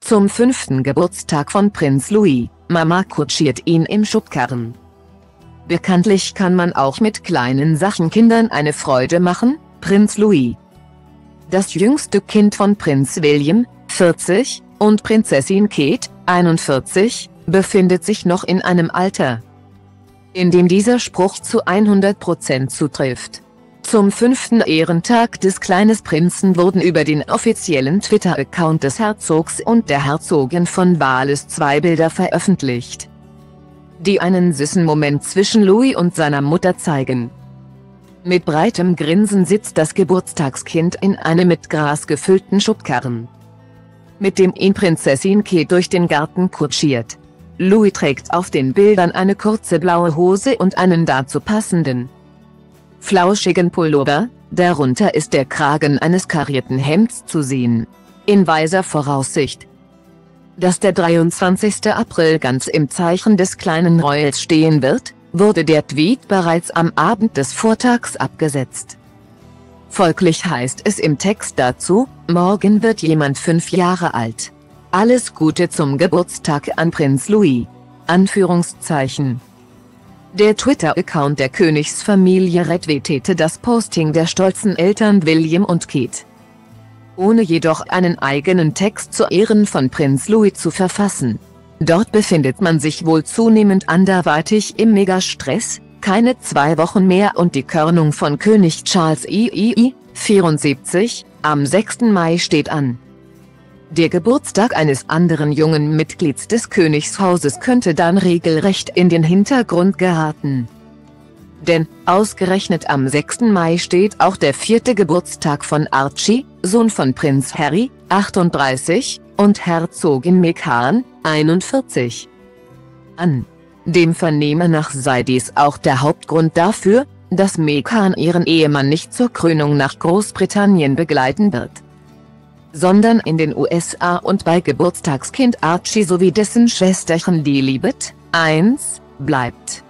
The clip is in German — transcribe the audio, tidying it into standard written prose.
Zum 5. Geburtstag von Prinz Louis, Mama kutschiert ihn im Schubkarren. Bekanntlich kann man auch mit kleinen Sachen Kindern eine Freude machen. Prinz Louis, das jüngste Kind von Prinz William, 40, und Prinzessin Kate, 41, befindet sich noch in einem Alter, in dem dieser Spruch zu 100% zutrifft. Zum 5. Ehrentag des kleinen Prinzen wurden über den offiziellen Twitter-Account des Herzogs und der Herzogin von Wales 2 Bilder veröffentlicht, die einen süßen Moment zwischen Louis und seiner Mutter zeigen. Mit breitem Grinsen sitzt das Geburtstagskind in einem mit Gras gefüllten Schubkarren, mit dem ihn Prinzessin Kate durch den Garten kutschiert. Louis trägt auf den Bildern eine kurze blaue Hose und einen dazu passenden, flauschigen Pullover, darunter ist der Kragen eines karierten Hemds zu sehen. In weiser Voraussicht, dass der 23. April ganz im Zeichen des kleinen Royals stehen wird, wurde der Tweet bereits am Abend des Vortags abgesetzt. Folglich heißt es im Text dazu: Morgen wird jemand 5 Jahre alt. Alles Gute zum Geburtstag an Prinz Louis. Anführungszeichen. Der Twitter-Account der Königsfamilie retweetete das Posting der stolzen Eltern William und Kate, ohne jedoch einen eigenen Text zu Ehren von Prinz Louis zu verfassen. Dort befindet man sich wohl zunehmend anderweitig im Megastress. Keine 2 Wochen mehr und die Krönung von König Charles III, 74, am 6. Mai steht an. Der Geburtstag eines anderen jungen Mitglieds des Königshauses könnte dann regelrecht in den Hintergrund geraten. Denn, ausgerechnet am 6. Mai steht auch der 4. Geburtstag von Archie, Sohn von Prinz Harry, 38, und Herzogin Meghan, 41, an. Dem Vernehmen nach sei dies auch der Hauptgrund dafür, dass Meghan ihren Ehemann nicht zur Krönung nach Großbritannien begleiten wird, sondern in den USA und bei Geburtstagskind Archie sowie dessen Schwesterchen Lilibet, 1, bleibt.